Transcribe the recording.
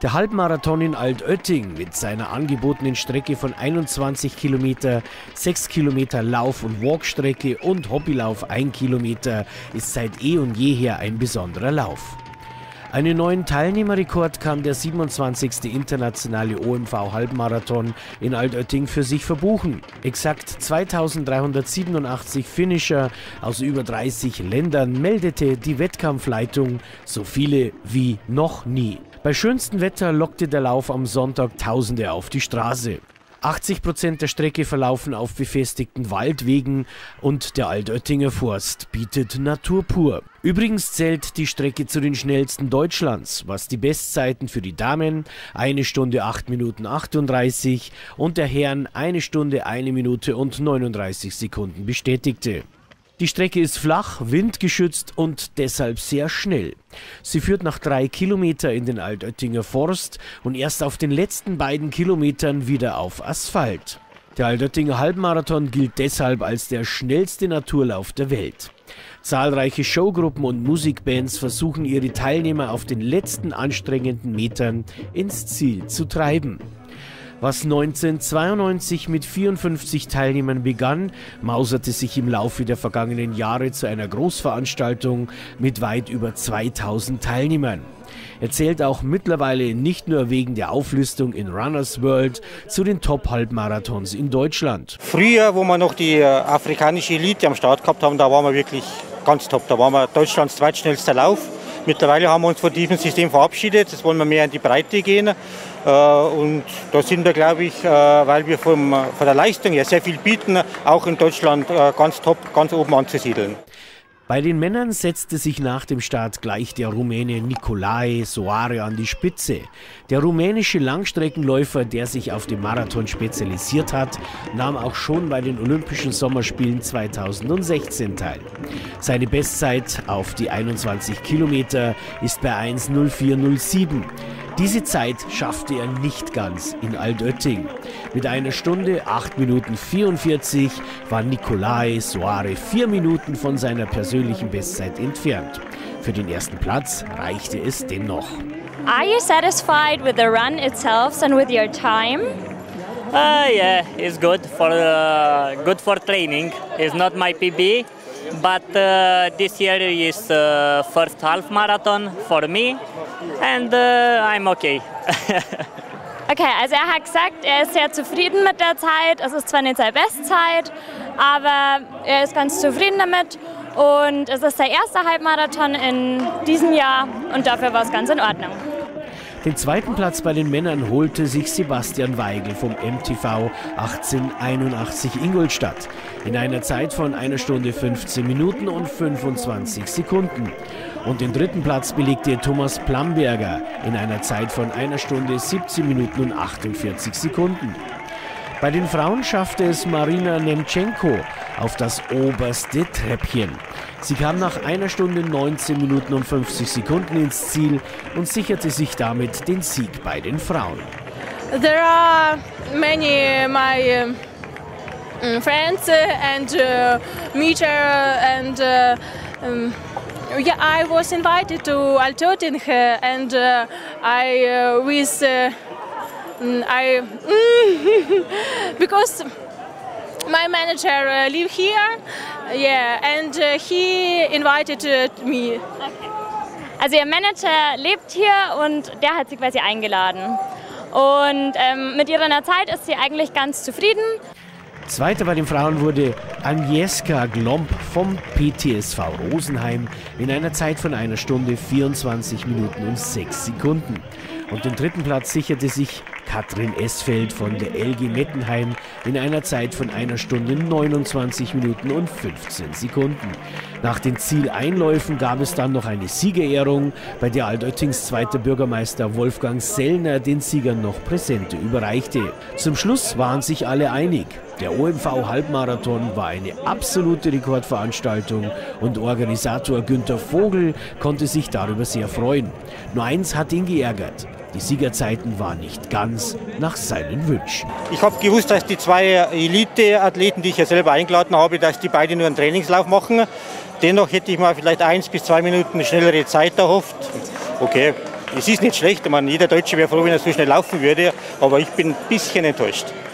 Der Halbmarathon in Altötting mit seiner angebotenen Strecke von 21 Kilometer, 6 Kilometer Lauf- und Walkstrecke und Hobbylauf 1 Kilometer ist seit eh und jeher ein besonderer Lauf. Einen neuen Teilnehmerrekord kann der 27. internationale OMV-Halbmarathon in Altötting für sich verbuchen. Exakt 2387 Finisher aus über 30 Ländern meldete die Wettkampfleitung, so viele wie noch nie. Bei schönstem Wetter lockte der Lauf am Sonntag Tausende auf die Straße. 80% der Strecke verlaufen auf befestigten Waldwegen und der Altöttinger Forst bietet Natur pur. Übrigens zählt die Strecke zu den schnellsten Deutschlands, was die Bestzeiten für die Damen 1 Stunde 8 Minuten 38 und der Herren 1 Stunde 1 Minute und 39 Sekunden bestätigte. Die Strecke ist flach, windgeschützt und deshalb sehr schnell. Sie führt nach 3 Kilometer in den Altöttinger Forst und erst auf den letzten beiden Kilometern wieder auf Asphalt. Der Altöttinger Halbmarathon gilt deshalb als der schnellste Naturlauf der Welt. Zahlreiche Showgruppen und Musikbands versuchen ihre Teilnehmer auf den letzten anstrengenden Metern ins Ziel zu treiben. Was 1992 mit 54 Teilnehmern begann, mauserte sich im Laufe der vergangenen Jahre zu einer Großveranstaltung mit weit über 2000 Teilnehmern. Er zählt auch mittlerweile nicht nur wegen der Auflistung in Runners World zu den Top-Halbmarathons in Deutschland. Früher, wo wir noch die afrikanische Elite am Start gehabt haben, da waren wir wirklich ganz top. Da waren wir Deutschlands zweitschnellster Lauf. Mittlerweile haben wir uns von diesem System verabschiedet. Jetzt wollen wir mehr in die Breite gehen. Und da sind wir, glaube ich, weil wir von der Leistung her sehr viel bieten, auch in Deutschland ganz top, ganz oben anzusiedeln. Bei den Männern setzte sich nach dem Start gleich der Rumäne Nicolae Soare an die Spitze. Der rumänische Langstreckenläufer, der sich auf den Marathon spezialisiert hat, nahm auch schon bei den Olympischen Sommerspielen 2016 teil. Seine Bestzeit auf die 21 Kilometer ist bei 1:04:07. Diese Zeit schaffte er nicht ganz in Altötting. Mit 1 Stunde 8 Minuten 44 war Nicolae Soare 4 Minuten von seiner persönlichen Bestzeit entfernt. Für den ersten Platz reichte es dennoch. Are you satisfied with the run itself and with your time? Yeah, it's good for training. It's not my PB, but this year is first half marathon for me. And I'm okay. Okay, also er hat gesagt, er ist sehr zufrieden mit der Zeit. Es ist zwar nicht seine Bestzeit, aber er ist ganz zufrieden damit. Und es ist der erste Halbmarathon in diesem Jahr und dafür war es ganz in Ordnung. Den zweiten Platz bei den Männern holte sich Sebastian Weigl vom MTV 1881 Ingolstadt in einer Zeit von 1 Stunde 15 Minuten und 25 Sekunden. Und den dritten Platz belegte Thomas Plamberger in einer Zeit von 1 Stunde 17 Minuten und 48 Sekunden. Bei den Frauen schaffte es Marina Nemtschenko auf das oberste Treppchen. Sie kam nach 1 Stunde 19 Minuten und 50 Sekunden ins Ziel und sicherte sich damit den Sieg bei den Frauen. There are many my friends and meter and yeah, I was invited to Altötting and I with because my manager live here, yeah, and he invited me. Okay. Also ihr Manager lebt hier und der hat sie quasi eingeladen. Und mit ihrer Zeit ist sie eigentlich ganz zufrieden. Zweiter bei den Frauen wurde Agnieszka Glomb vom PTSV Rosenheim in einer Zeit von 1 Stunde 24 Minuten und 6 Sekunden. Und den dritten Platz sicherte sich Katrin Esfeld von der LG Mettenheim in einer Zeit von 1 Stunde 29 Minuten und 15 Sekunden. Nach den Zieleinläufen gab es dann noch eine Siegerehrung, bei der Altöttings zweiter Bürgermeister Wolfgang Sellner den Siegern noch Präsente überreichte. Zum Schluss waren sich alle einig. Der OMV-Halbmarathon war eine absolute Rekordveranstaltung und Organisator Günter Vogel konnte sich darüber sehr freuen. Nur eins hat ihn geärgert. Die Siegerzeiten waren nicht ganz nach seinen Wünschen. Ich habe gewusst, dass die 2 Elite-Athleten, die ich ja selber eingeladen habe, dass die beide nur einen Trainingslauf machen. Dennoch hätte ich mal vielleicht 1 bis 2 Minuten schnellere Zeit erhofft. Okay, es ist nicht schlecht, ich meine, jeder Deutsche wäre froh, wenn er so schnell laufen würde, aber ich bin ein bisschen enttäuscht.